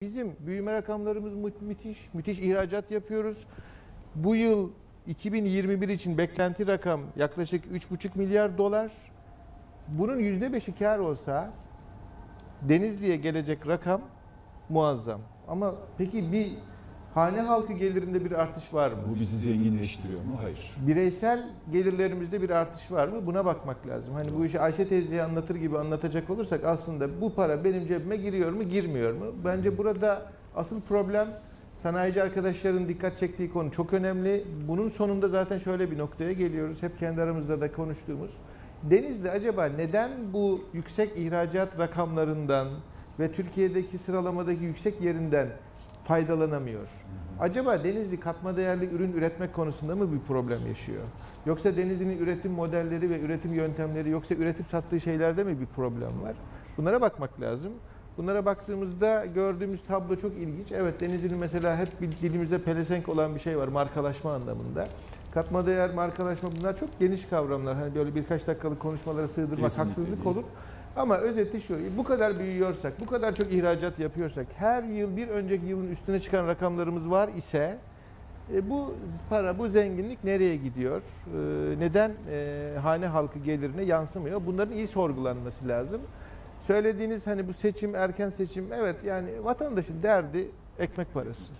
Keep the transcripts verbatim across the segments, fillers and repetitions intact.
Bizim büyüme rakamlarımız mü- müthiş, müthiş ihracat yapıyoruz. Bu yıl iki bin yirmi bir için beklenti rakam yaklaşık üç buçuk milyar dolar. Bunun yüzde beşi kar olsa Denizli'ye gelecek rakam muazzam. Ama peki bir hane halkı gelirinde bir artış var mı? Bu bizi zenginleştiriyor mu? Hayır. Bireysel gelirlerimizde bir artış var mı? Buna bakmak lazım. Hani bu işi Ayşe teyzeye anlatır gibi anlatacak olursak aslında bu para benim cebime giriyor mu, girmiyor mu? Bence burada asıl problem sanayici arkadaşların dikkat çektiği konu çok önemli. Bunun sonunda zaten şöyle bir noktaya geliyoruz. Hep kendi aramızda da konuştuğumuz. Denizli acaba neden bu yüksek ihracat rakamlarından ve Türkiye'deki sıralamadaki yüksek yerinden faydalanamıyor? Acaba Denizli katma değerli ürün üretmek konusunda mı bir problem yaşıyor? Yoksa Denizli'nin üretim modelleri ve üretim yöntemleri, yoksa üretip sattığı şeylerde mi bir problem var? Bunlara bakmak lazım. Bunlara baktığımızda gördüğümüz tablo çok ilginç. Evet, Denizli'nin mesela hep dilimizde pelesenk olan bir şey var markalaşma anlamında. Katma değer, markalaşma, bunlar çok geniş kavramlar. Hani böyle birkaç dakikalık konuşmalara sığdırmak Kesinlikle haksızlık değil. olur. Ama özeti şu, bu kadar büyüyorsak, bu kadar çok ihracat yapıyorsak, her yıl bir önceki yılın üstüne çıkan rakamlarımız var ise e, bu para, bu zenginlik nereye gidiyor? E, neden e, hane halkı gelirine yansımıyor? Bunların iyi sorgulanması lazım. Söylediğiniz hani bu seçim, erken seçim, evet, yani vatandaşın derdi ekmek parası.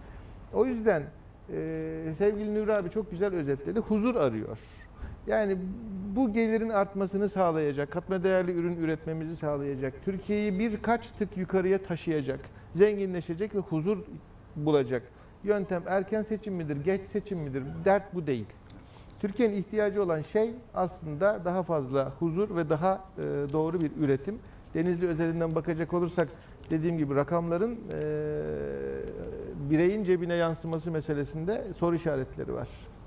O yüzden e, sevgili Nuri abi çok güzel özetledi. Huzur arıyor. Yani bu gelirin artmasını sağlayacak, katma değerli ürün üretmemizi sağlayacak, Türkiye'yi birkaç tık yukarıya taşıyacak, zenginleşecek ve huzur bulacak yöntem erken seçim midir, geç seçim midir? Dert bu değil. Türkiye'nin ihtiyacı olan şey aslında daha fazla huzur ve daha e, doğru bir üretim. Denizli özelinden bakacak olursak dediğim gibi rakamların e, bireyin cebine yansıması meselesinde soru işaretleri var.